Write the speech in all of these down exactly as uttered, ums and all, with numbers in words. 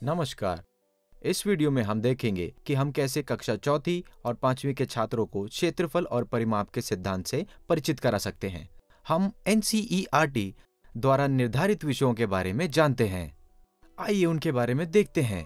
नमस्कार। इस वीडियो में हम देखेंगे कि हम कैसे कक्षा चौथी और पांचवी के छात्रों को क्षेत्रफल और परिमाप के सिद्धांत से परिचित करा सकते हैं। हम N C E R T द्वारा निर्धारित विषयों के बारे में जानते हैं। आइए उनके बारे में देखते हैं।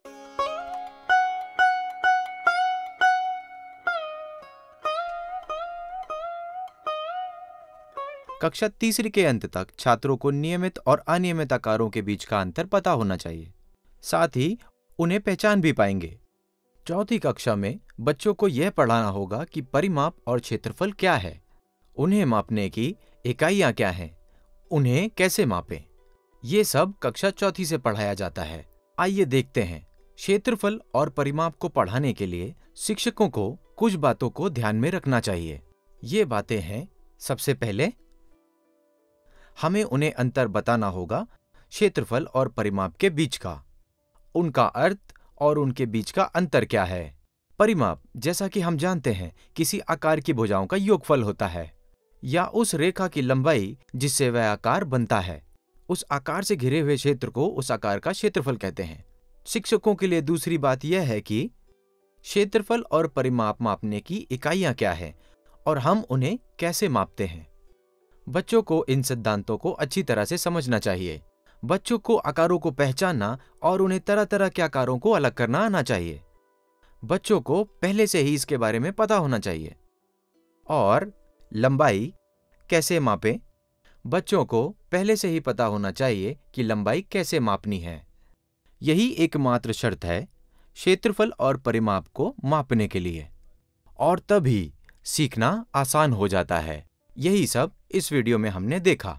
कक्षा तीसरी के अंत तक छात्रों को नियमित और अनियमित आकारों के बीच का अंतर पता होना चाहिए, साथ ही उन्हें पहचान भी पाएंगे। चौथी कक्षा में बच्चों को यह पढ़ाना होगा कि परिमाप और क्षेत्रफल क्या है, उन्हें मापने की इकाइयां क्या हैं, उन्हें कैसे मापें। ये सब कक्षा चौथी से पढ़ाया जाता है। आइए देखते हैं। क्षेत्रफल और परिमाप को पढ़ाने के लिए शिक्षकों को कुछ बातों को ध्यान में रखना चाहिए। ये बातें हैं, सबसे पहले हमें उन्हें अंतर बताना होगा क्षेत्रफल और परिमाप के बीच का, उनका अर्थ और उनके बीच का अंतर क्या है। परिमाप, जैसा कि हम जानते हैं, किसी आकार की भुजाओं का योगफल होता है या उस रेखा की लंबाई जिससे वह आकार बनता है। उस आकार से घिरे हुए क्षेत्र को उस आकार का क्षेत्रफल कहते हैं। शिक्षकों के लिए दूसरी बात यह है कि क्षेत्रफल और परिमाप मापने की इकाइयां क्या हैं और हम उन्हें कैसे मापते हैं। बच्चों को इन सिद्धांतों को अच्छी तरह से समझना चाहिए। बच्चों को आकारों को पहचानना और उन्हें तरह तरह के आकारों को अलग करना आना चाहिए। बच्चों को पहले से ही इसके बारे में पता होना चाहिए। और लंबाई कैसे मापें, बच्चों को पहले से ही पता होना चाहिए कि लंबाई कैसे मापनी है। यही एकमात्र शर्त है क्षेत्रफल और परिमाप को मापने के लिए, और तभी सीखना आसान हो जाता है। यही सब इस वीडियो में हमने देखा।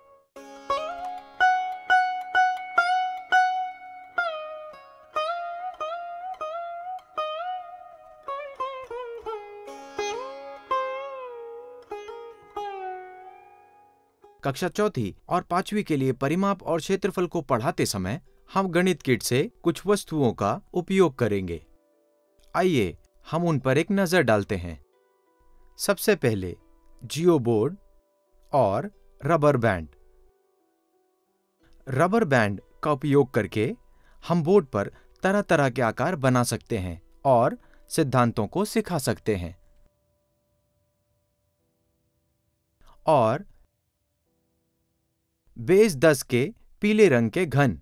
कक्षा चौथी और पांचवी के लिए परिमाप और क्षेत्रफल को पढ़ाते समय हम गणित किट से कुछ वस्तुओं का उपयोग करेंगे। आइए हम उन पर एक नजर डालते हैं। सबसे पहले जियो बोर्ड और रबर बैंड। रबर बैंड का उपयोग करके हम बोर्ड पर तरह तरह के आकार बना सकते हैं और सिद्धांतों को सिखा सकते हैं। और बेस दस के पीले रंग के घन,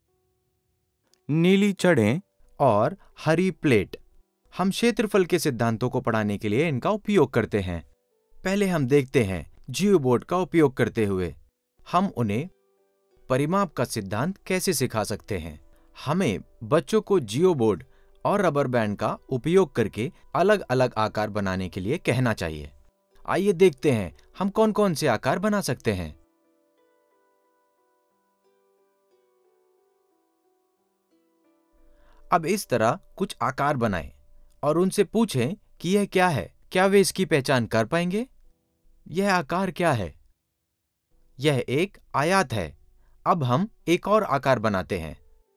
नीली छड़ें और हरी प्लेट, हम क्षेत्रफल के सिद्धांतों को पढ़ाने के लिए इनका उपयोग करते हैं। पहले हम देखते हैं जियो बोर्ड का उपयोग करते हुए हम उन्हें परिमाप का सिद्धांत कैसे सिखा सकते हैं। हमें बच्चों को जियो बोर्ड और रबर बैंड का उपयोग करके अलग अलग आकार बनाने के लिए कहना चाहिए। आइए देखते हैं हम कौन कौन से आकार बना सकते हैं। अब इस तरह कुछ आकार बनाएं और उनसे पूछें कि यह क्या है। क्या वे इसकी पहचान कर पाएंगे? यह आकार क्या है? यह एक आयत है। अब हम एक और आकार बनाते हैं।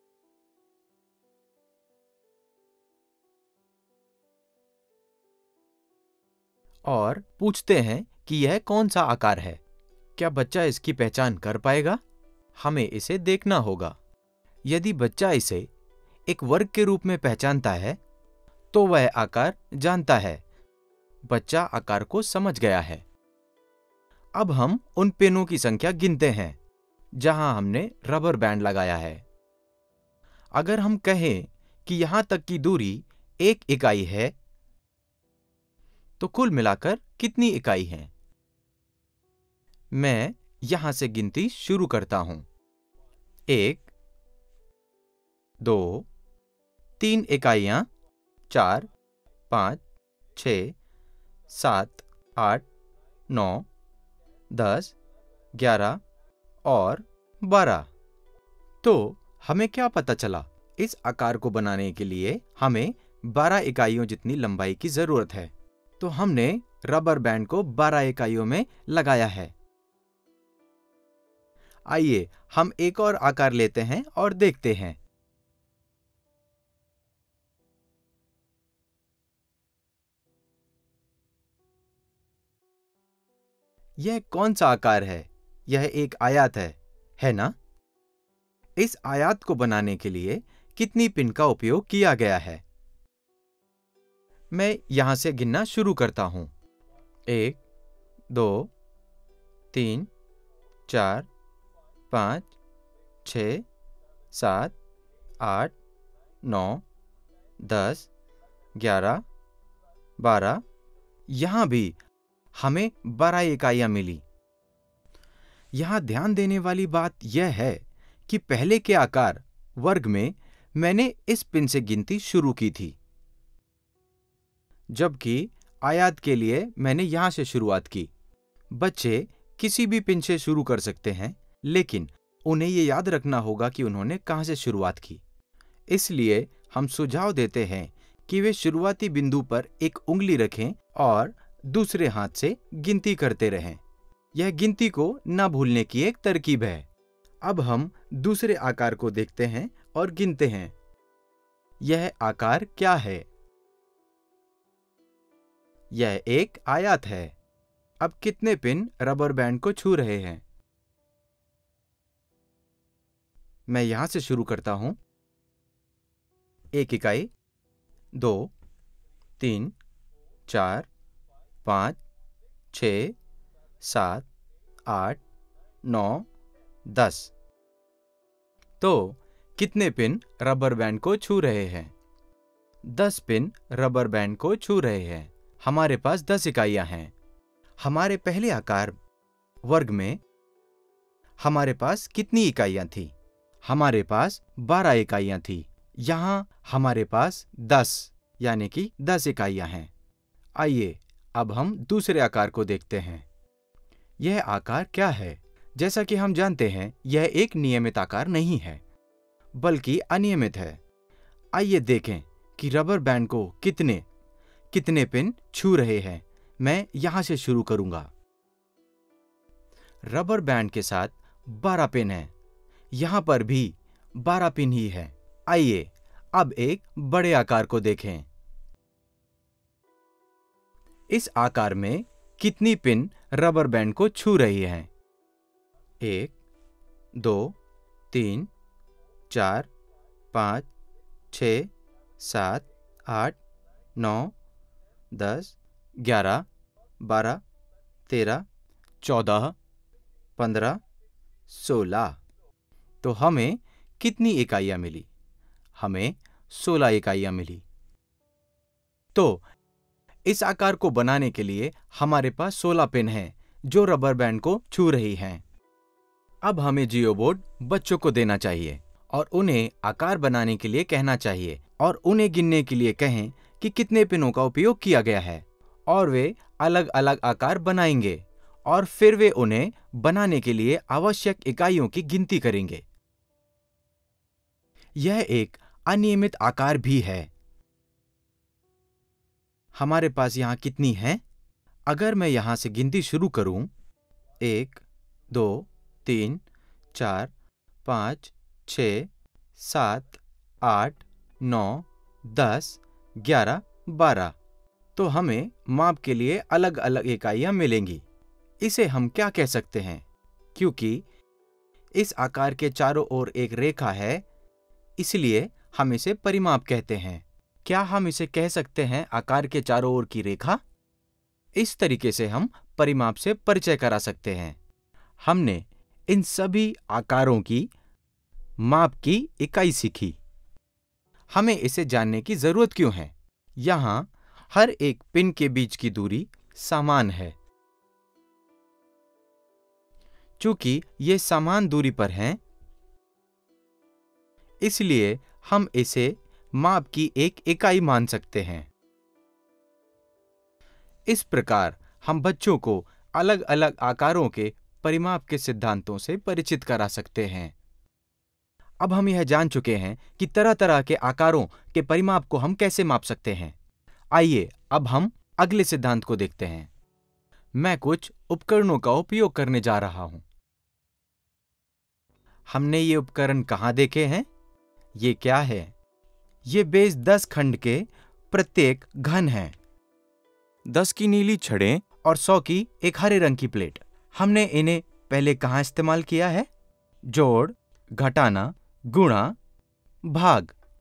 और पूछते हैं कि यह कौन सा आकार है। क्या बच्चा इसकी पहचान कर पाएगा? हमें इसे देखना होगा। यदि बच्चा इसे एक वर्ग के रूप में पहचानता है तो वह आकार जानता है। बच्चा आकार को समझ गया है। अब हम उन पेनों की संख्या गिनते हैं जहां हमने रबर बैंड लगाया है। अगर हम कहें कि यहां तक की दूरी एक इकाई है तो कुल मिलाकर कितनी इकाई हैं? मैं यहां से गिनती शुरू करता हूं। एक, दो, तीन इकाइयां, चार, पांच, छह, सात, आठ, नौ, दस, ग्यारह और बारह। तो हमें क्या पता चला? इस आकार को बनाने के लिए हमें बारह इकाइयों जितनी लंबाई की जरूरत है। तो हमने रबर बैंड को बारह इकाइयों में लगाया है। आइए हम एक और आकार लेते हैं और देखते हैं। यह कौन सा आकार है? यह एक आयत है, है ना? इस आयत को बनाने के लिए कितनी पिन का उपयोग किया गया है। मैं यहां से गिनना शुरू करता हूं। एक, दो, तीन, चार, पाँच, छ, सात, आठ, नौ, दस, ग्यारह, बारह। यहां भी हमें बारह इकाइयां मिली। यहां ध्यान देने वाली बात यह है कि पहले के आकार वर्ग में मैंने इस पिन से गिनती शुरू की थी, जबकि आयत के लिए मैंने यहां से शुरुआत की। बच्चे किसी भी पिन से शुरू कर सकते हैं, लेकिन उन्हें यह याद रखना होगा कि उन्होंने कहां से शुरुआत की। इसलिए हम सुझाव देते हैं कि वे शुरुआती बिंदु पर एक उंगली रखें और दूसरे हाथ से गिनती करते रहें। यह गिनती को न भूलने की एक तरकीब है। अब हम दूसरे आकार को देखते हैं और गिनते हैं। यह आकार क्या है? यह एक आयत है। अब कितने पिन रबर बैंड को छू रहे हैं? मैं यहां से शुरू करता हूं। एक इकाई, दो, तीन, चार, पाँच, छ, सात, आठ, नौ, दस। तो कितने पिन रबर बैंड को छू रहे हैं? दस पिन रबर बैंड को छू रहे हैं। हमारे पास दस इकाइयां हैं। हमारे पहले आकार वर्ग में हमारे पास कितनी इकाइयां थी? हमारे पास बारह इकाइयां थी। यहां हमारे पास दस यानी कि दस इकाइयां हैं। आइए अब हम दूसरे आकार को देखते हैं। यह आकार क्या है? जैसा कि हम जानते हैं, यह एक नियमित आकार नहीं है, बल्कि अनियमित है। आइए देखें कि रबर बैंड को कितने कितने पिन छू रहे हैं। मैं यहां से शुरू करूंगा। रबर बैंड के साथ बारह पिन हैं। यहां पर भी बारह पिन ही है। आइए अब एक बड़े आकार को देखें। इस आकार में कितनी पिन रबर बैंड को छू रही हैं? एक, दो, तीन, चार, पाँच, छ, सात, आठ, नौ, दस, ग्यारह, बारह, तेरह, चौदह, पंद्रह, सोलह। तो हमें कितनी इकाइयां मिली? हमें सोलह इकाइयां मिली। तो इस आकार को बनाने के लिए हमारे पास सोलह पिन हैं जो रबर बैंड को छू रही हैं। अब हमें जियोबोर्ड बच्चों को देना चाहिए और उन्हें आकार बनाने के लिए कहना चाहिए और उन्हें गिनने के लिए कहें कि कितने पिनों का उपयोग किया गया है, और वे अलग अलग आकार बनाएंगे और फिर वे उन्हें बनाने के लिए आवश्यक इकाइयों की गिनती करेंगे। यह एक अनियमित आकार भी है। हमारे पास यहां कितनी हैं? अगर मैं यहां से गिनती शुरू करूं, एक, दो, तीन, चार, पाँच, छ, सात, आठ, नौ, दस, ग्यारह, बारह, तो हमें माप के लिए अलग अलग इकाइयां मिलेंगी। इसे हम क्या कह सकते हैं? क्योंकि इस आकार के चारों ओर एक रेखा है, इसलिए हम इसे परिमाप कहते हैं। क्या हम इसे कह सकते हैं आकार के चारों ओर की रेखा? इस तरीके से हम परिमाप से परिचय करा सकते हैं। हमने इन सभी आकारों की माप की इकाई सीखी। हमें इसे जानने की जरूरत क्यों है? यहां हर एक पिन के बीच की दूरी समान है। चूंकि ये समान दूरी पर हैं, इसलिए हम इसे माप की एक इकाई मान सकते हैं। इस प्रकार हम बच्चों को अलग अलग आकारों के परिमाप के सिद्धांतों से परिचित करा सकते हैं। अब हम यह जान चुके हैं कि तरह तरह के आकारों के परिमाप को हम कैसे माप सकते हैं। आइए अब हम अगले सिद्धांत को देखते हैं। मैं कुछ उपकरणों का उपयोग करने जा रहा हूं। हमने ये उपकरण कहां देखे हैं? ये क्या है? ये बेस दस खंड के प्रत्येक घन है। दस की नीली छड़ें और सौ की एक हरे रंग की प्लेट। हमने इन्हें पहले कहां इस्तेमाल किया है? जोड़, घटाना, गुणा, भाग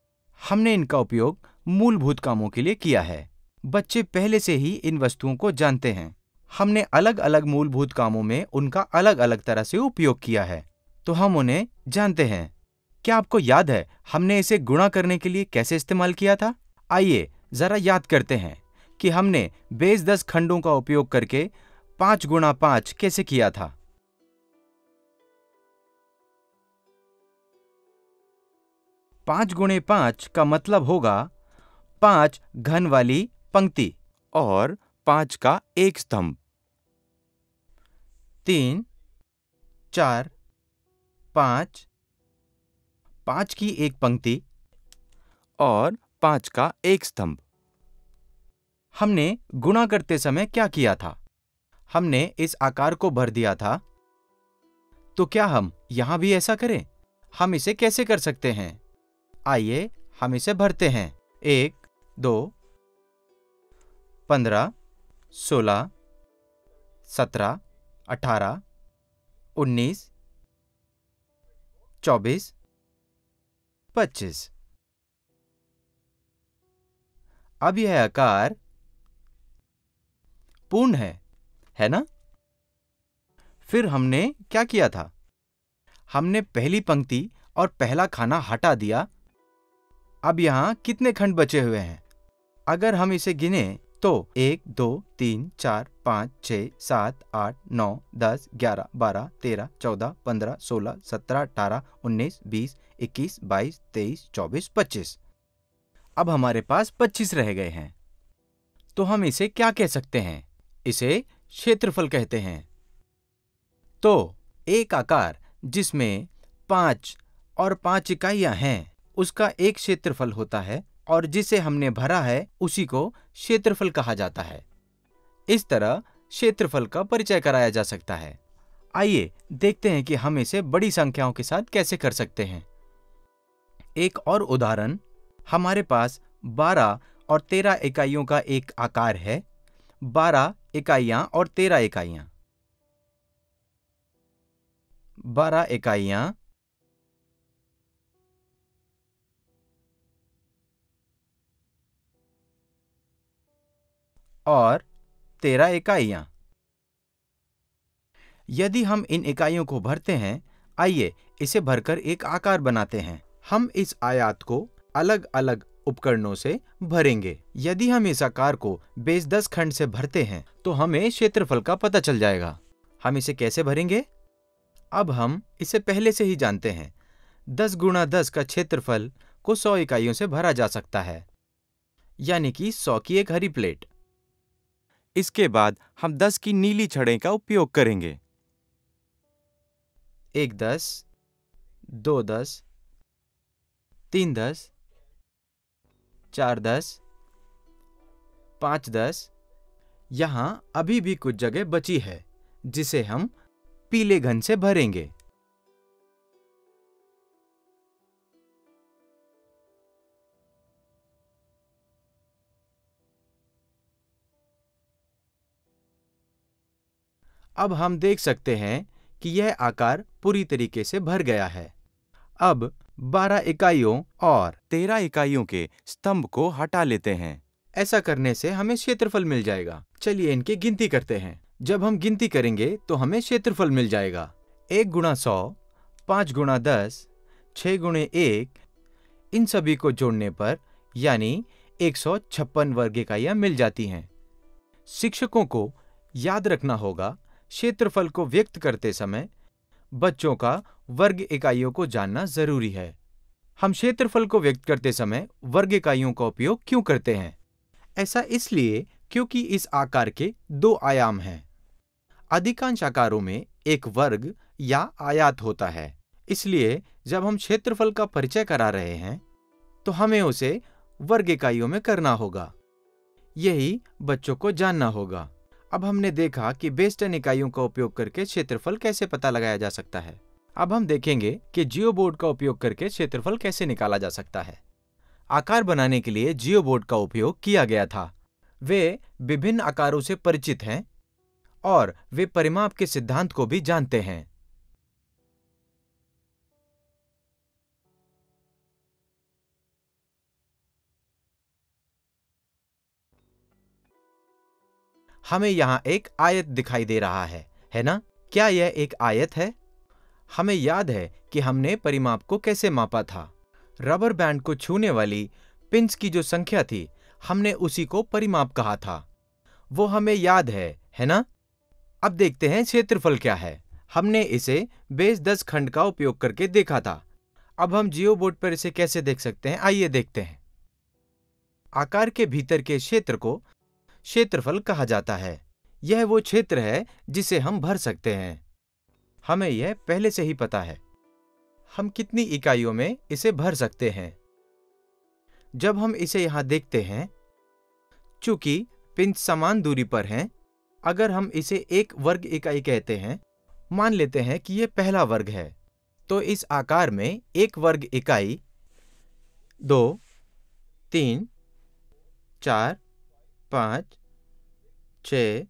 हमने इनका उपयोग मूलभूत कामों के लिए किया है। बच्चे पहले से ही इन वस्तुओं को जानते हैं। हमने अलग अलग मूलभूत कामों में उनका अलग अलग तरह से उपयोग किया है, तो हम उन्हें जानते हैं। क्या आपको याद है हमने इसे गुणा करने के लिए कैसे इस्तेमाल किया था? आइए जरा याद करते हैं कि हमने बेस दस खंडों का उपयोग करके पांच गुणा पांच कैसे किया था। पांच गुणे पांच का मतलब होगा पांच घन वाली पंक्ति और पांच का एक स्तंभ। तीन, चार, पांच, पांच की एक पंक्ति और पांच का एक स्तंभ। हमने गुणा करते समय क्या किया था? हमने इस आकार को भर दिया था। तो क्या हम यहां भी ऐसा करें? हम इसे कैसे कर सकते हैं? आइए हम इसे भरते हैं। एक, दो, पंद्रह, सोलह, सत्रह, अठारह, उन्नीस, चौबीस, पच्चीस। अब यह आकार पूर्ण है, है ना? फिर हमने क्या किया था? हमने पहली पंक्ति और पहला खाना हटा दिया। अब यहां कितने खंड बचे हुए हैं? अगर हम इसे गिने तो एक, दो, तीन, चार, पाँच, छः, सात, आठ, नौ, दस, ग्यारह, बारह, तेरह, चौदह, पंद्रह, सोलह, सत्रह, अठारह, उन्नीस, बीस, इक्कीस, बाईस, तेईस, चौबीस, पच्चीस। अब हमारे पास पच्चीस रह गए हैं। तो हम इसे क्या कह सकते हैं? इसे क्षेत्रफल कहते हैं। तो एक आकार जिसमें पांच और पांच इकाइयां हैं, उसका एक क्षेत्रफल होता है और जिसे हमने भरा है उसी को क्षेत्रफल कहा जाता है। इस तरह क्षेत्रफल का परिचय कराया जा सकता है। आइए देखते हैं कि हम इसे बड़ी संख्याओं के साथ कैसे कर सकते हैं। एक और उदाहरण, हमारे पास बारह और तेरह इकाइयों का एक आकार है। बारह इकाइयां और तेरह इकाइयां। बारह इकाइयां और तेरह इकाइयां। यदि हम इन इकाइयों को भरते हैं, आइए इसे भरकर एक आकार बनाते हैं। हम इस आयत को अलग अलग उपकरणों से भरेंगे। यदि हम इस आकार को बेस दस खंड से भरते हैं तो हमें क्षेत्रफल का पता चल जाएगा। हम इसे कैसे भरेंगे? अब हम इसे पहले से ही जानते हैं। दस गुणा दस का क्षेत्रफल को सौ इकाइयों से भरा जा सकता है, यानी कि सौ की एक हरी प्लेट। इसके बाद हम दस की नीली छड़ें का उपयोग करेंगे। एक दस, दो दस, तीन दस, चार दस, पांच दस। यहां अभी भी कुछ जगह बची है जिसे हम पीले घन से भरेंगे। अब हम देख सकते हैं कि यह आकार पूरी तरीके से भर गया है। अब बारह इकाइयों और तेरह इकाइयों के स्तंभ को हटा लेते हैं। ऐसा करने से हमें क्षेत्रफल मिल जाएगा। चलिए इनकी गिनती करते हैं। जब हम गिनती करेंगे तो हमें क्षेत्रफल मिल जाएगा। एक गुणा सौ, पांच गुणा दस, छह गुणे एक, इन सभी को जोड़ने पर यानी एक सौ छप्पन वर्ग इकाइयां मिल जाती हैं। शिक्षकों को याद रखना होगा, क्षेत्रफल को व्यक्त करते समय बच्चों का वर्ग इकाइयों को जानना जरूरी है। हम क्षेत्रफल को व्यक्त करते समय वर्ग इकाइयों का उपयोग क्यों करते हैं? ऐसा इसलिए क्योंकि इस आकार के दो आयाम हैं। अधिकांश आकारों में एक वर्ग या आयत होता है। इसलिए जब हम क्षेत्रफल का परिचय करा रहे हैं तो हमें उसे वर्ग इकाइयों में करना होगा। यही बच्चों को जानना होगा। अब हमने देखा कि बेस टेन इकाइयों का उपयोग करके क्षेत्रफल कैसे पता लगाया जा सकता है। अब हम देखेंगे कि जियो बोर्ड का उपयोग करके क्षेत्रफल कैसे निकाला जा सकता है। आकार बनाने के लिए जियो बोर्ड का उपयोग किया गया था। वे विभिन्न आकारों से परिचित हैं और वे परिमाप के सिद्धांत को भी जानते हैं। हमें यहाँ एक आयत दिखाई दे रहा है, है ना? क्या यह एक आयत है? हमें याद है कि हमने परिमाप को कैसे मापा था। रबर बैंड को छूने वाली पिंस की जो संख्या थी, हमने उसी को परिमाप कहा था। वो हमें याद है, है ना? अब देखते हैं क्षेत्रफल क्या है। हमने इसे बेस दस खंड का उपयोग करके देखा था। अब हम जियो बोर्ड पर इसे कैसे देख सकते हैं, आइए देखते हैं। आकार के भीतर के क्षेत्र को क्षेत्रफल कहा जाता है। यह वो क्षेत्र है जिसे हम भर सकते हैं। हमें यह पहले से ही पता है। हम कितनी इकाइयों में इसे भर सकते हैं। जब हम इसे यहां देखते हैं, चूंकि पिंच समान दूरी पर हैं, अगर हम इसे एक वर्ग इकाई कहते हैं, मान लेते हैं कि यह पहला वर्ग है, तो इस आकार में एक वर्ग इकाई दो, तीन, चार, पाँच, छः,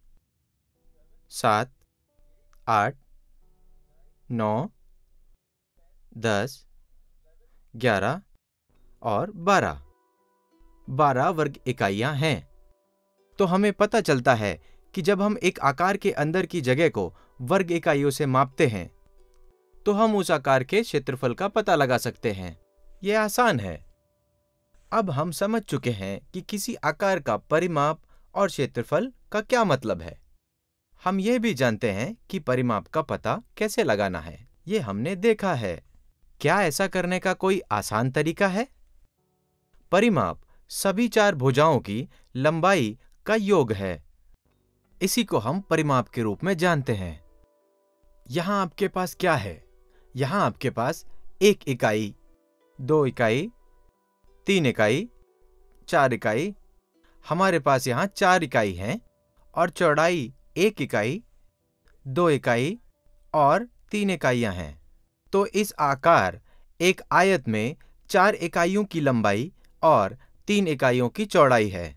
सात, आठ, नौ, दस, ग्यारह और बारह बारह वर्ग इकाइयां हैं। तो हमें पता चलता है कि जब हम एक आकार के अंदर की जगह को वर्ग इकाइयों से मापते हैं, तो हम उस आकार के क्षेत्रफल का पता लगा सकते हैं। यह आसान है। अब हम समझ चुके हैं कि किसी आकार का परिमाप और क्षेत्रफल का क्या मतलब है। हम यह भी जानते हैं कि परिमाप का पता कैसे लगाना है। ये हमने देखा है। क्या ऐसा करने का कोई आसान तरीका है? परिमाप सभी चार भुजाओं की लंबाई का योग है। इसी को हम परिमाप के रूप में जानते हैं। यहां आपके पास क्या है? यहां आपके पास एक इकाई, दो इकाई, तीन इकाई, चार इकाई। हमारे पास यहां चार इकाई हैं और चौड़ाई एक इकाई, दो इकाई और तीन इकाइयां हैं। तो इस आकार एक आयत में चार इकाइयों की लंबाई और तीन इकाइयों की चौड़ाई है।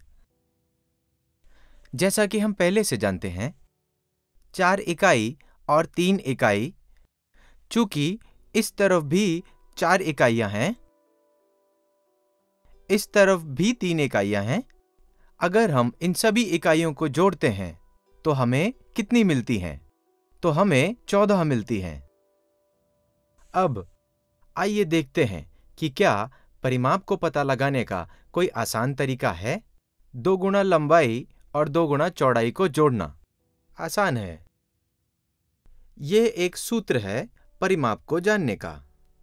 जैसा कि हम पहले से जानते हैं, चार इकाई और तीन इकाई, चूंकि इस तरफ भी चार इकाइयां हैं, इस तरफ भी तीन इकाइयां हैं। अगर हम इन सभी इकाइयों को जोड़ते हैं तो हमें कितनी मिलती हैं? तो हमें चौदह मिलती हैं। अब आइए देखते हैं कि क्या परिमाप को पता लगाने का कोई आसान तरीका है। दो गुना लंबाई और दो गुना चौड़ाई को जोड़ना आसान है। यह एक सूत्र है परिमाप को जानने का।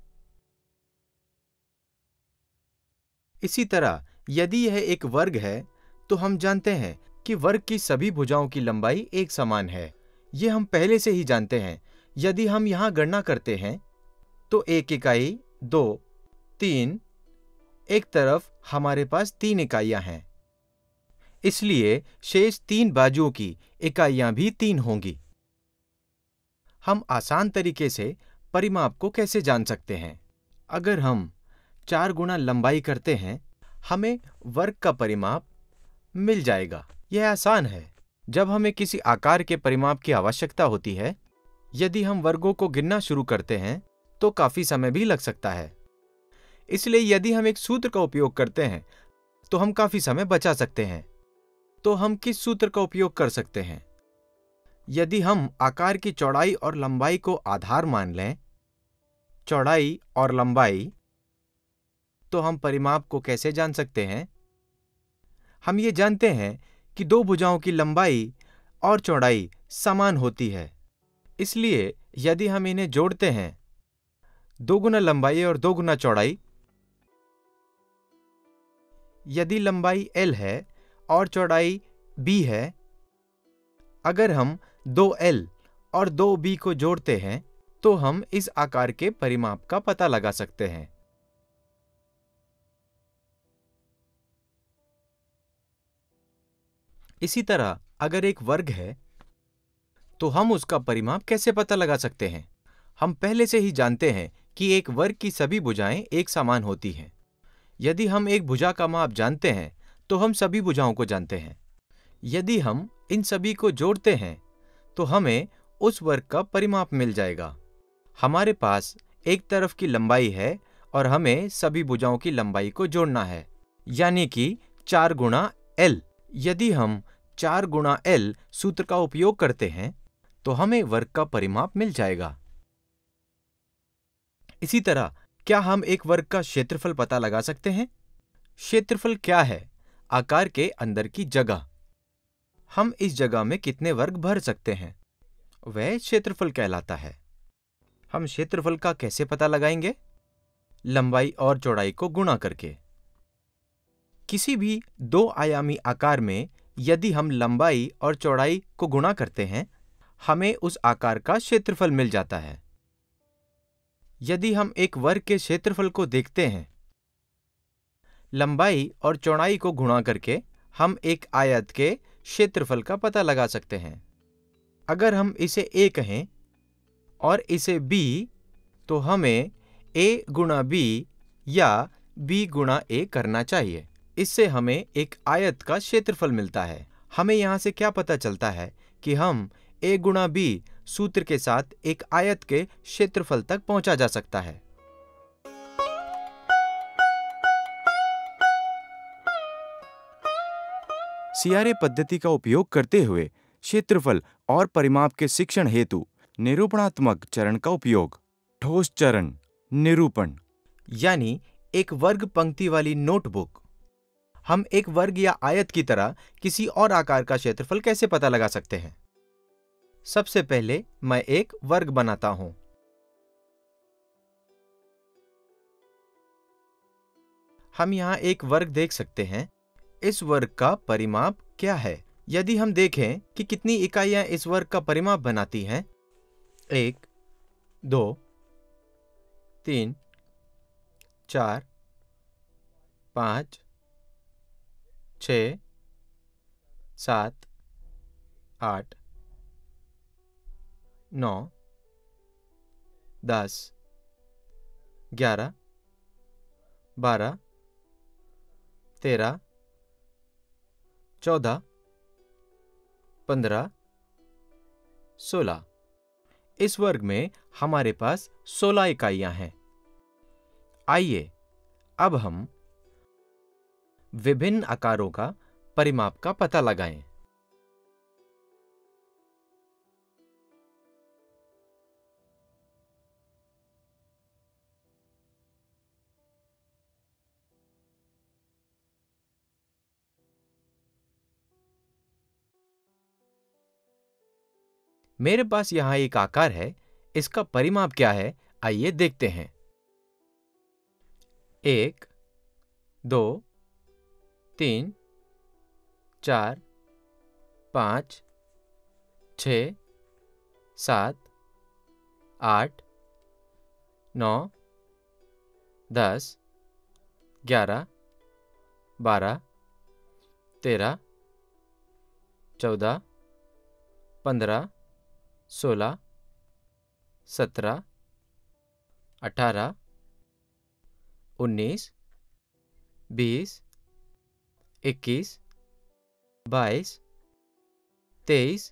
इसी तरह यदि यह एक वर्ग है, तो हम जानते हैं कि वर्ग की सभी भुजाओं की लंबाई एक समान है। यह हम पहले से ही जानते हैं। यदि हम यहां गणना करते हैं, तो एक इकाई, दो, तीन, एक तरफ हमारे पास तीन इकाइयां हैं, इसलिए शेष तीन बाजुओं की इकाइयां भी तीन होंगी। हम आसान तरीके से परिमाप को कैसे जान सकते हैं? अगर हम चार गुना लंबाई करते हैं, हमें वर्ग का परिमाप मिल जाएगा। यह आसान है। जब हमें किसी आकार के परिमाप की आवश्यकता होती है, यदि हम वर्गों को गिनना शुरू करते हैं, तो काफी समय भी लग सकता है। इसलिए यदि हम एक सूत्र का उपयोग करते हैं, तो हम काफी समय बचा सकते हैं। तो हम किस सूत्र का उपयोग कर सकते हैं? यदि हम आकार की चौड़ाई और लंबाई को आधार मान लें, चौड़ाई और लंबाई, तो हम परिमाप को कैसे जान सकते हैं? हम ये जानते हैं कि दो भुजाओं की लंबाई और चौड़ाई समान होती है। इसलिए यदि हम इन्हें जोड़ते हैं, दो गुना लंबाई और दो गुना चौड़ाई, यदि लंबाई L है और चौड़ाई B है, अगर हम दो L और दो B को जोड़ते हैं, तो हम इस आकार के परिमाप का पता लगा सकते हैं। इसी तरह अगर एक वर्ग है, तो हम उसका परिमाप कैसे पता लगा सकते हैं? हम पहले से ही जानते हैं कि एक वर्ग की सभी भुजाएं एक समान होती हैं। यदि हम एक भुजा का माप जानते हैं, तो हम सभी भुजाओं को जानते हैं। यदि हम इन सभी को जोड़ते हैं, तो हमें उस वर्ग का परिमाप मिल जाएगा। हमारे पास एक तरफ की लंबाई है और हमें सभी भुजाओं की लंबाई को जोड़ना है, यानी कि चार गुना L। यदि हम चार गुणा एल सूत्र का उपयोग करते हैं तो हमें वर्ग का परिमाप मिल जाएगा। इसी तरह क्या हम एक वर्ग का क्षेत्रफल पता लगा सकते हैं? क्षेत्रफल क्या है? आकार के अंदर की जगह। हम इस जगह में कितने वर्ग भर सकते हैं, वह क्षेत्रफल कहलाता है। हम क्षेत्रफल का कैसे पता लगाएंगे? लंबाई और चौड़ाई को गुणा करके। किसी भी दो आयामी आकार में यदि हम लंबाई और चौड़ाई को गुणा करते हैं, हमें उस आकार का क्षेत्रफल मिल जाता है। यदि हम एक वर्ग के क्षेत्रफल को देखते हैं, लंबाई और चौड़ाई को गुणा करके हम एक आयत के क्षेत्रफल का पता लगा सकते हैं। अगर हम इसे a कहें और इसे b, तो हमें a गुणा b या b गुणा a करना चाहिए। इससे हमें एक आयत का क्षेत्रफल मिलता है। हमें यहाँ से क्या पता चलता है कि हम a गुणा b सूत्र के साथ एक आयत के क्षेत्रफल तक पहुंचा जा सकता है। सीआरए पद्धति का उपयोग करते हुए क्षेत्रफल और परिमाप के शिक्षण हेतु निरूपणात्मक चरण का उपयोग। ठोस चरण निरूपण, यानी एक वर्ग पंक्ति वाली नोटबुक। हम एक वर्ग या आयत की तरह किसी और आकार का क्षेत्रफल कैसे पता लगा सकते हैं? सबसे पहले मैं एक वर्ग बनाता हूं। हम यहां एक वर्ग देख सकते हैं। इस वर्ग का परिमाप क्या है? यदि हम देखें कि कितनी इकाइयां इस वर्ग का परिमाप बनाती हैं, एक, दो, तीन, चार, पांच, छ, सात, आठ, नौ, दस, ग्यारह, बारह, तेरह, चौदह, पंद्रह, सोलह। इस वर्ग में हमारे पास सोलह इकाइयां हैं। आइए अब हम विभिन्न आकारों का परिमाप का पता लगाएं। मेरे पास यहां एक आकार है। इसका परिमाप क्या है? आइए देखते हैं। एक, दो, तीन, चार, पांच, छ, सात, आठ, नौ, दस, ग्यारह, बारह, तेरह, चौदह, पंद्रह, सोलह, सत्रह, अठारह, उन्नीस, बीस, इक्कीस, बाईस, तेईस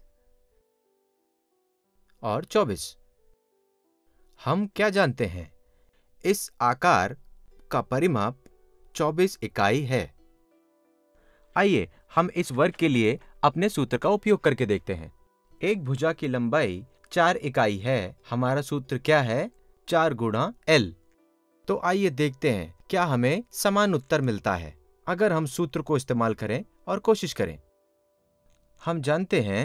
और चौबीस। हम क्या जानते हैं? इस आकार का परिमाप चौबीस इकाई है। आइए हम इस वर्ग के लिए अपने सूत्र का उपयोग करके देखते हैं। एक भुजा की लंबाई चार इकाई है। हमारा सूत्र क्या है? चार गुणा एल। तो आइए देखते हैं क्या हमें समान उत्तर मिलता है अगर हम सूत्र को इस्तेमाल करें और कोशिश करें। हम जानते हैं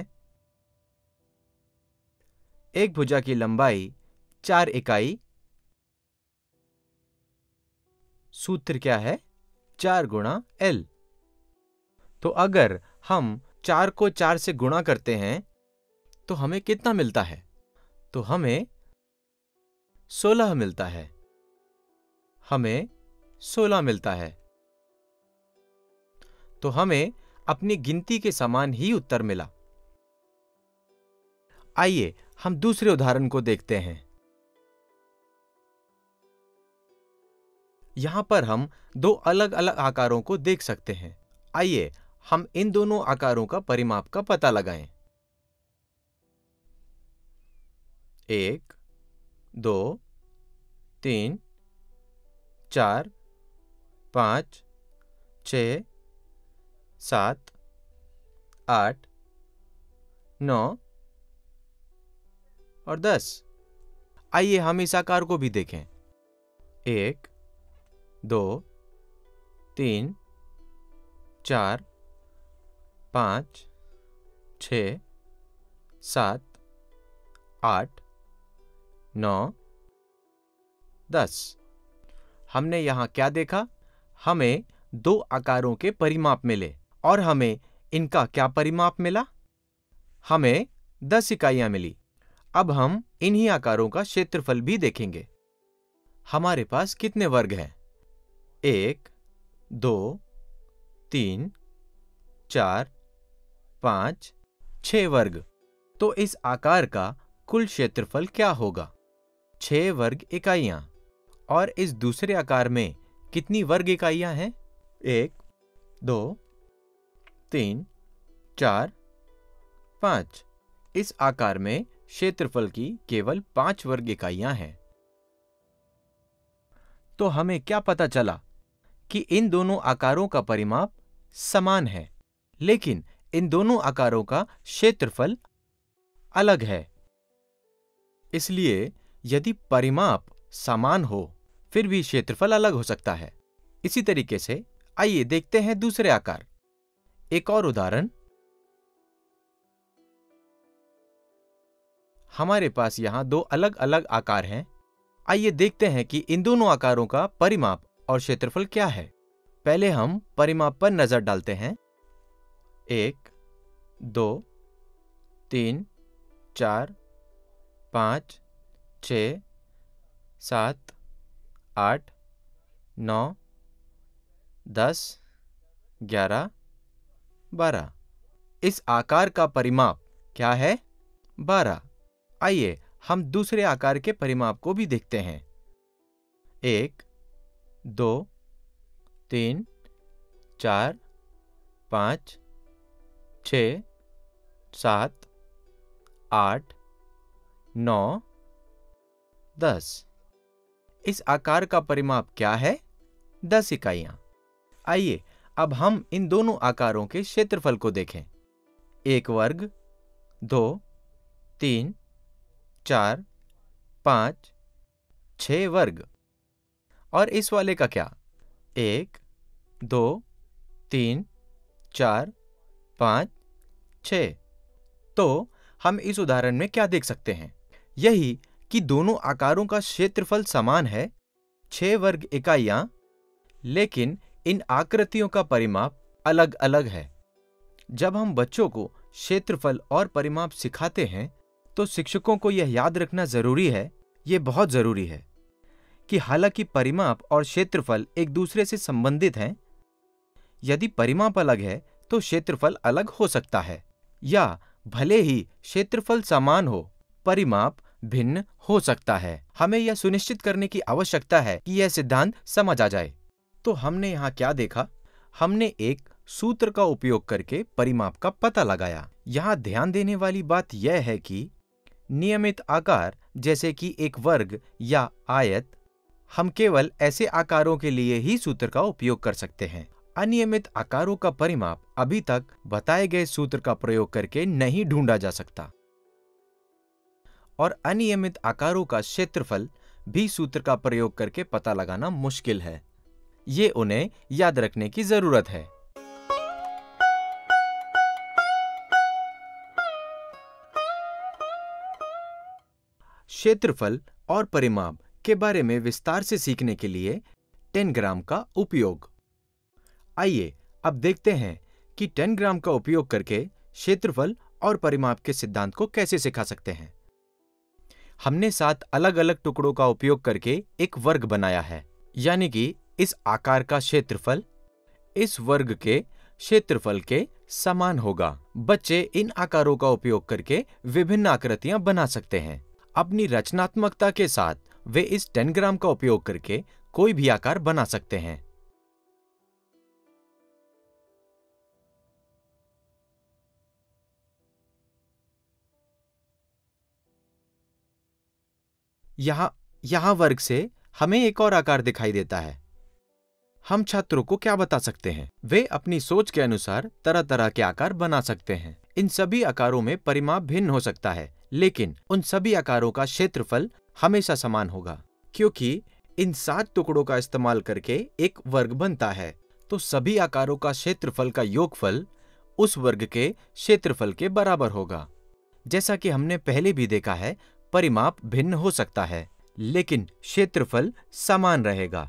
एक भुजा की लंबाई चार इकाई। सूत्र क्या है? चार गुणा एल। तो अगर हम चार को चार से गुणा करते हैं तो हमें कितना मिलता है? तो हमें सोलह मिलता है। हमें सोलह मिलता है। तो हमें अपनी गिनती के समान ही उत्तर मिला। आइए हम दूसरे उदाहरण को देखते हैं। यहां पर हम दो अलग अलग आकारों को देख सकते हैं। आइए हम इन दोनों आकारों का परिमाप का पता लगाएं। एक, दो, तीन, चार, पांच, छ, सात, आठ, नौ और दस। आइए हम इस आकार को भी देखें। एक, दो, तीन, चार, पाँच, छ, सात, आठ, नौ, दस। हमने यहां क्या देखा? हमें दो आकारों के परिमाप मिले और हमें इनका क्या परिमाप मिला? हमें दस इकाइयां मिली। अब हम इन्हीं आकारों का क्षेत्रफल भी देखेंगे। हमारे पास कितने वर्ग हैं? एक, दो, तीन, चार, पांच, छह वर्ग। तो इस आकार का कुल क्षेत्रफल क्या होगा? छह वर्ग इकाइयां। और इस दूसरे आकार में कितनी वर्ग इकाइयां हैं? एक, दो, तीन, चार, पांच। इस आकार में क्षेत्रफल की केवल पांच वर्ग इकाइयां हैं। तो हमें क्या पता चला कि इन दोनों आकारों का परिमाप समान है, लेकिन इन दोनों आकारों का क्षेत्रफल अलग है। इसलिए यदि परिमाप समान हो, फिर भी क्षेत्रफल अलग हो सकता है। इसी तरीके से आइए देखते हैं दूसरे आकार। एक और उदाहरण। हमारे पास यहां दो अलग अलग आकार हैं। आइए देखते हैं कि इन दोनों आकारों का परिमाप और क्षेत्रफल क्या है। पहले हम परिमाप पर नजर डालते हैं। एक, दो, तीन, चार, पांच, छ, सात, आठ, नौ, दस, ग्यारह, बारह। इस आकार का परिमाप क्या है? बारह। आइए हम दूसरे आकार के परिमाप को भी देखते हैं। एक, दो, तीन, चार, पांच, छ, सात, आठ, नौ, दस। इस आकार का परिमाप क्या है? दस इकाइयां। आइए अब हम इन दोनों आकारों के क्षेत्रफल को देखें। एक वर्ग, दो, तीन, चार, पांच, छह वर्ग। और इस वाले का क्या? एक, दो, तीन, चार, पांच, छह। तो हम इस उदाहरण में क्या देख सकते हैं? यही कि दोनों आकारों का क्षेत्रफल समान है, छह वर्ग इकाइयां, लेकिन इन आकृतियों का परिमाप अलग अलग है। जब हम बच्चों को क्षेत्रफल और परिमाप सिखाते हैं, तो शिक्षकों को यह याद रखना जरूरी है, यह बहुत जरूरी है, कि हालांकि परिमाप और क्षेत्रफल एक दूसरे से संबंधित हैं, यदि परिमाप अलग है तो क्षेत्रफल अलग हो सकता है, या भले ही क्षेत्रफल समान हो, परिमाप भिन्न हो सकता है। हमें यह सुनिश्चित करने की आवश्यकता है कि यह सिद्धांत समझ आ जाए। तो हमने यहां क्या देखा? हमने एक सूत्र का उपयोग करके परिमाप का पता लगाया। यहां ध्यान देने वाली बात यह है कि नियमित आकार जैसे कि एक वर्ग या आयत, हम केवल ऐसे आकारों के लिए ही सूत्र का उपयोग कर सकते हैं। अनियमित आकारों का परिमाप अभी तक बताए गए सूत्र का प्रयोग करके नहीं ढूंढा जा सकता, और अनियमित आकारों का क्षेत्रफल भी सूत्र का प्रयोग करके पता लगाना मुश्किल है। ये उन्हें याद रखने की जरूरत है। क्षेत्रफल और परिमाप के बारे में विस्तार से सीखने के लिए टेनग्राम का उपयोग। आइए अब देखते हैं कि टेनग्राम का उपयोग करके क्षेत्रफल और परिमाप के सिद्धांत को कैसे सिखा सकते हैं। हमने सात अलग अलग टुकड़ों का उपयोग करके एक वर्ग बनाया है, यानी कि इस आकार का क्षेत्रफल इस वर्ग के क्षेत्रफल के समान होगा। बच्चे इन आकारों का उपयोग करके विभिन्न आकृतियां बना सकते हैं। अपनी रचनात्मकता के साथ वे इस टेनग्राम का उपयोग करके कोई भी आकार बना सकते हैं। यहां यहां वर्ग से हमें एक और आकार दिखाई देता है। हम छात्रों को क्या बता सकते हैं? वे अपनी सोच के अनुसार तरह तरह के आकार बना सकते हैं। इन सभी आकारों में परिमाप भिन्न हो सकता है, लेकिन उन सभी आकारों का क्षेत्रफल हमेशा समान होगा। क्योंकि इन सात टुकड़ों का इस्तेमाल करके एक वर्ग बनता है, तो सभी आकारों का क्षेत्रफल का योगफल उस वर्ग के क्षेत्रफल के बराबर होगा। जैसा कि हमने पहले भी देखा है, परिमाप भिन्न हो सकता है, लेकिन क्षेत्रफल समान रहेगा।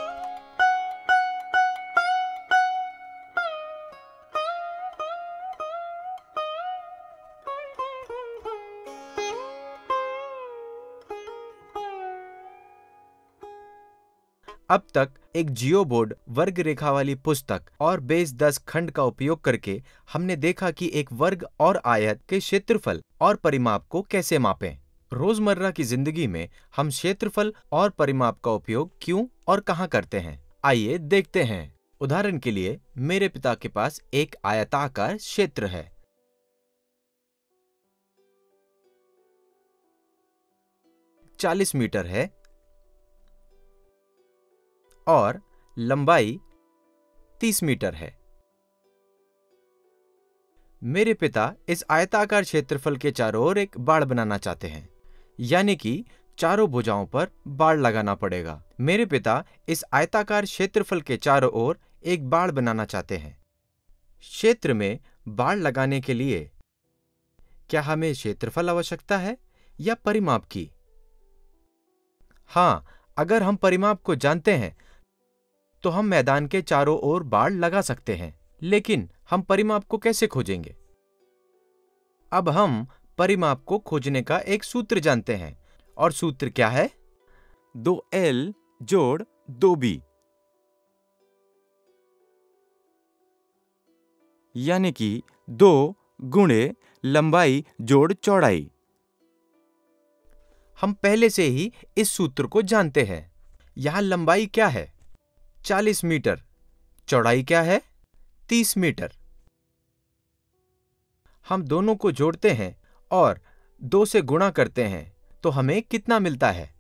अब तक एक जियोबोर्ड वर्ग रेखा वाली पुस्तक और बेस दस खंड का उपयोग करके हमने देखा कि एक वर्ग और आयत के क्षेत्रफल और परिमाप को कैसे मापें। रोजमर्रा की जिंदगी में हम क्षेत्रफल और परिमाप का उपयोग क्यों और कहाँ करते हैं, आइए देखते हैं। उदाहरण के लिए, मेरे पिता के पास एक आयताकार क्षेत्र है। चालीस मीटर है और लंबाई तीस मीटर है। मेरे पिता इस आयताकार क्षेत्रफल के चारों ओर एक बाड़ बनाना चाहते हैं, यानी कि चारों भुजाओं पर बाड़ लगाना पड़ेगा। मेरे पिता इस आयताकार क्षेत्रफल के चारों ओर एक बाड़ बनाना चाहते हैं। क्षेत्र में बाड़ लगाने के लिए क्या हमें क्षेत्रफल आवश्यकता है या परिमाप की? हाँ, अगर हम परिमाप को जानते हैं तो हम मैदान के चारों ओर बाड़ लगा सकते हैं, लेकिन हम परिमाप को कैसे खोजेंगे? अब हम परिमाप को खोजने का एक सूत्र जानते हैं, और सूत्र क्या है? दो एल जोड़ दो बी, यानी कि दो गुणे लंबाई जोड़ चौड़ाई। हम पहले से ही इस सूत्र को जानते हैं। यहां लंबाई क्या है? चालीस मीटर। चौड़ाई क्या है? तीस मीटर। हम दोनों को जोड़ते हैं और दो से गुणा करते हैं तो हमें कितना मिलता है?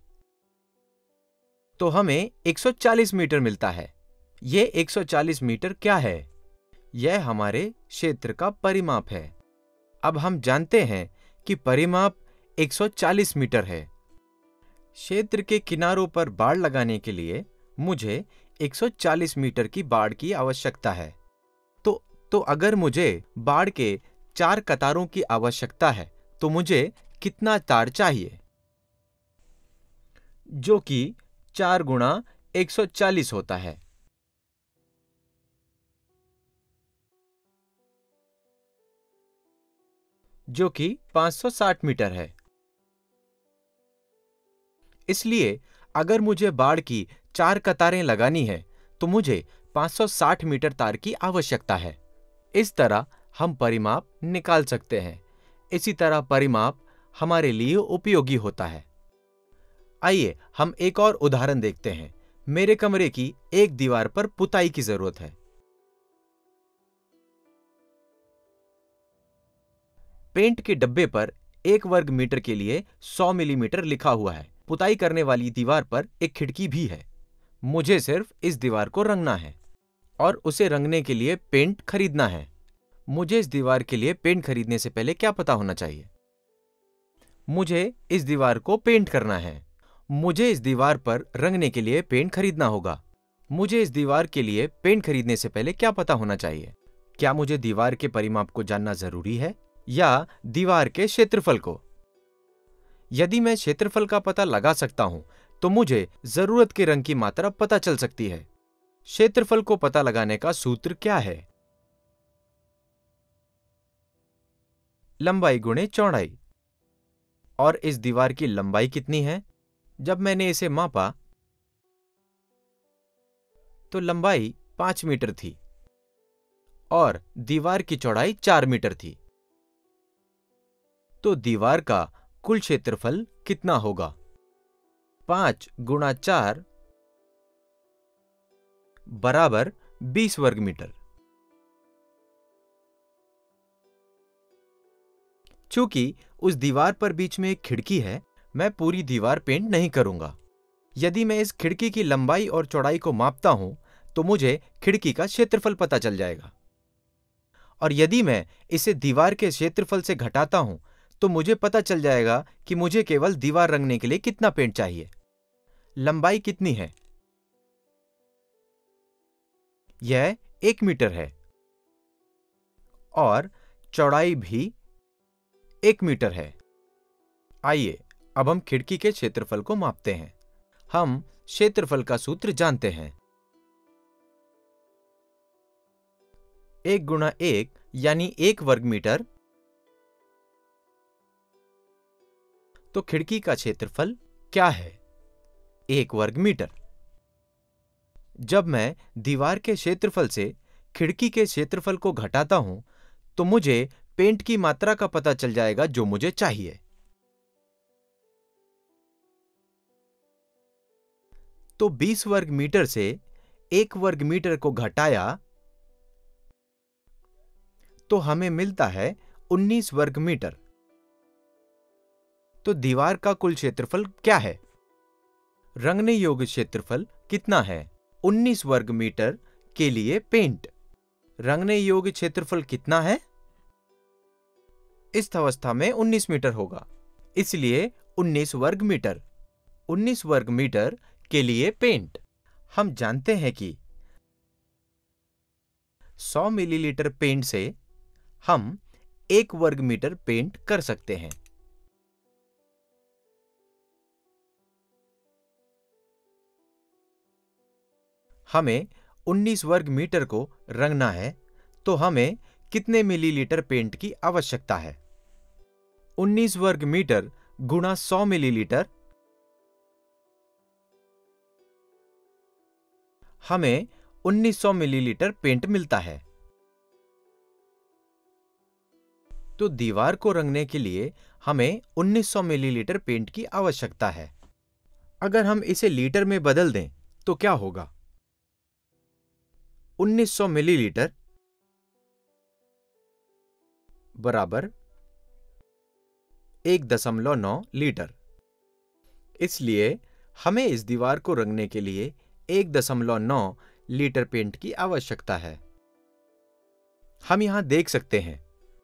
तो हमें एक सौ चालीस मीटर मिलता है। यह एक सौ चालीस मीटर क्या है? यह हमारे क्षेत्र का परिमाप है। अब हम जानते हैं कि परिमाप एक सौ चालीस मीटर है। क्षेत्र के किनारों पर बाड़ लगाने के लिए मुझे एक सौ चालीस मीटर की बाड़ की आवश्यकता है। तो तो अगर मुझे बाड़ के चार कतारों की आवश्यकता है तो मुझे कितना तार चाहिए? जो कि चार गुणा एक सौ चालीस होता है। जो कि पाँच सौ साठ मीटर है। इसलिए अगर मुझे बाड़ की चार कतारें लगानी है तो मुझे पाँच सौ साठ मीटर तार की आवश्यकता है। इस तरह हम परिमाप निकाल सकते हैं। इसी तरह परिमाप हमारे लिए उपयोगी होता है। आइए हम एक और उदाहरण देखते हैं। मेरे कमरे की एक दीवार पर पुताई की जरूरत है। पेंट के डब्बे पर एक वर्ग मीटर के लिए सौ मिलीमीटर लिखा हुआ है। पुताई करने वाली दीवार पर एक खिड़की भी है। मुझे सिर्फ इस दीवार को रंगना है और उसे रंगने के लिए पेंट खरीदना है। मुझे इस दीवार के लिए पेंट खरीदने से पहले क्या पता होना चाहिए? मुझे इस दीवार को पेंट करना है। मुझे इस दीवार पर रंगने के लिए पेंट खरीदना होगा। मुझे इस दीवार के लिए पेंट खरीदने से पहले क्या पता होना चाहिए? क्या मुझे दीवार के परिमाप को जानना जरूरी है या दीवार के क्षेत्रफल को? यदि मैं क्षेत्रफल का पता लगा सकता हूं तो मुझे जरूरत के रंग की मात्रा पता चल सकती है। क्षेत्रफल को पता लगाने का सूत्र क्या है? लंबाई गुणे चौड़ाई। और इस दीवार की लंबाई कितनी है? जब मैंने इसे मापा तो लंबाई पांच मीटर थी और दीवार की चौड़ाई चार मीटर थी। तो दीवार का कुल क्षेत्रफल कितना होगा? पांच गुणा चार बराबर बीस वर्ग मीटर। चूंकि उस दीवार पर बीच में एक खिड़की है, मैं पूरी दीवार पेंट नहीं करूंगा। यदि मैं इस खिड़की की लंबाई और चौड़ाई को मापता हूं तो मुझे खिड़की का क्षेत्रफल पता चल जाएगा। और यदि मैं इसे दीवार के क्षेत्रफल से घटाता हूं तो मुझे पता चल जाएगा कि मुझे केवल दीवार रंगने के लिए कितना पेंट चाहिए। लंबाई कितनी है? यह एक मीटर है और चौड़ाई भी एक मीटर है। आइए अब हम खिड़की के क्षेत्रफल को मापते हैं। हम क्षेत्रफल का सूत्र जानते हैं, एक गुणा एक यानी एक वर्ग मीटर। तो खिड़की का क्षेत्रफल क्या है? एक वर्ग मीटर। जब मैं दीवार के क्षेत्रफल से खिड़की के क्षेत्रफल को घटाता हूं तो मुझे पेंट की मात्रा का पता चल जाएगा जो मुझे चाहिए। तो बीस वर्ग मीटर से एक वर्ग मीटर को घटाया तो हमें मिलता है उन्नीस वर्ग मीटर। तो दीवार का कुल क्षेत्रफल क्या है? रंगने योग्य क्षेत्रफल कितना है? उन्नीस वर्ग मीटर के लिए पेंट। रंगने योग्य क्षेत्रफल कितना है? इस अवस्था में उन्नीस मीटर होगा, इसलिए उन्नीस वर्ग मीटर। उन्नीस वर्ग मीटर के लिए पेंट। हम जानते हैं कि सौ मिलीलीटर पेंट से हम एक वर्ग मीटर पेंट कर सकते हैं। हमें उन्नीस वर्ग मीटर को रंगना है तो हमें कितने मिलीलीटर पेंट की आवश्यकता है? उन्नीस वर्ग मीटर गुणा सौ मिलीलीटर। हमें उन्नीस सौ मिलीलीटर पेंट मिलता है। तो दीवार को रंगने के लिए हमें उन्नीस सौ मिलीलीटर पेंट की आवश्यकता है। अगर हम इसे लीटर में बदल दें तो क्या होगा? उन्नीस सौ मिलीलीटर बराबर एक दशमलव नौ लीटर। इसलिए हमें इस दीवार को रंगने के लिए एक दशमलव नौ लीटर पेंट की आवश्यकता है। हम यहां देख सकते हैं,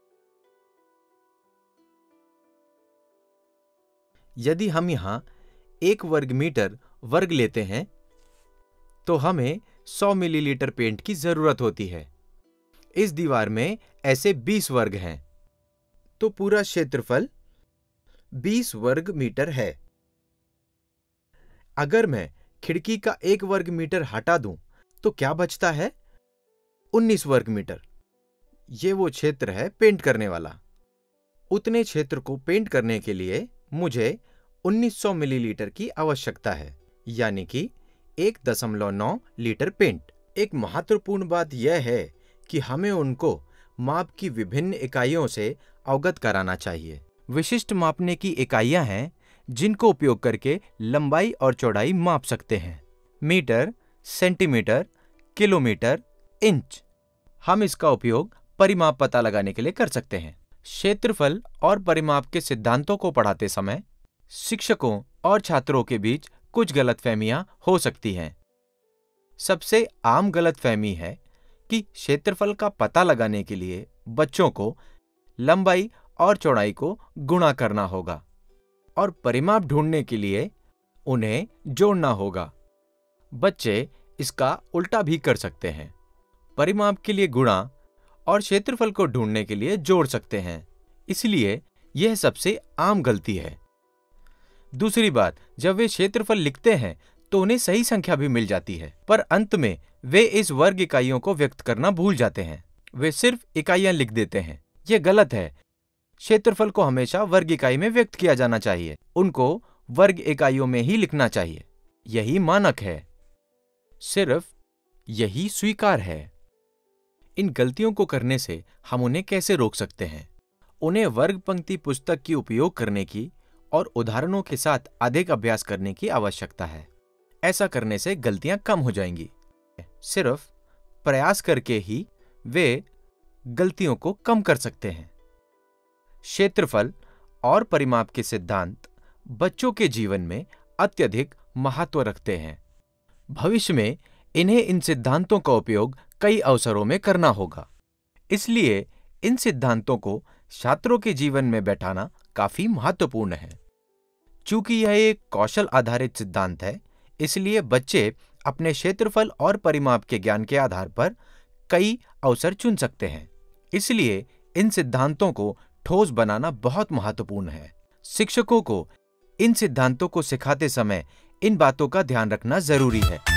यदि हम यहां एक वर्ग मीटर वर्ग लेते हैं तो हमें सौ मिलीलीटर पेंट की जरूरत होती है। इस दीवार में ऐसे बीस वर्ग हैं, तो पूरा क्षेत्रफल बीस वर्ग मीटर है। अगर मैं खिड़की का एक वर्ग मीटर हटा दूं तो क्या बचता है? उन्नीस वर्ग मीटर। ये वो क्षेत्र है पेंट करने वाला। उतने क्षेत्र को पेंट करने के लिए मुझे उन्नीस सौ मिलीलीटर की आवश्यकता है, यानी कि एक दशमलव नौ लीटर पेंट। एक महत्वपूर्ण बात यह है कि हमें उनको माप की विभिन्न इकाइयों से अवगत कराना चाहिए। विशिष्ट मापने की इकाइयां हैं जिनको उपयोग करके लंबाई और चौड़ाई माप सकते हैं। Metre, centimetre, kilometre, inch. हम इसका उपयोग परिमाप पता लगाने के लिए कर सकते हैं। क्षेत्रफल और परिमाप के सिद्धांतों को पढ़ाते समय शिक्षकों और छात्रों के बीच कुछ गलतफहमियां हो सकती हैं। सबसे आम गलतफहमी है कि क्षेत्रफल का पता लगाने के लिए बच्चों को लंबाई और चौड़ाई को गुणा करना होगा और परिमाप ढूंढने के लिए उन्हें जोड़ना होगा। बच्चे इसका उल्टा भी कर सकते हैं। परिमाप के लिए गुणा और क्षेत्रफल को ढूंढने के लिए जोड़ सकते हैं। इसलिए यह सबसे आम गलती है। दूसरी बात, जब वे क्षेत्रफल लिखते हैं तो उन्हें सही संख्या भी मिल जाती है, पर अंत में वे इस वर्ग इकाइयों को व्यक्त करना भूल जाते हैं। वे सिर्फ इकाइयां लिख देते हैं। यह गलत है। क्षेत्रफल को हमेशा वर्ग इकाई में व्यक्त किया जाना चाहिए। उनको वर्ग इकाइयों में ही लिखना चाहिए। यही मानक है। सिर्फ यही स्वीकार है। इन गलतियों को करने से हम उन्हें कैसे रोक सकते हैं? उन्हें वर्ग पंक्ति पुस्तक की उपयोग करने की और उदाहरणों के साथ अधिक अभ्यास करने की आवश्यकता है। ऐसा करने से गलतियां कम हो जाएंगी। सिर्फ प्रयास करके ही वे गलतियों को कम कर सकते हैं। क्षेत्रफल और परिमाप के सिद्धांत बच्चों के जीवन में अत्यधिक महत्व रखते हैं। भविष्य में इन्हें इन सिद्धांतों का उपयोग कई अवसरों में करना होगा। इसलिए इन सिद्धांतों को छात्रों के जीवन में बैठाना काफी महत्वपूर्ण है। चूंकि यह एक कौशल आधारित सिद्धांत है, इसलिए बच्चे अपने क्षेत्रफल और परिमाप के ज्ञान के आधार पर कई अवसर चुन सकते हैं। इसलिए इन सिद्धांतों को ठोस बनाना बहुत महत्वपूर्ण है। शिक्षकों को इन सिद्धांतों को सिखाते समय इन बातों का ध्यान रखना जरूरी है।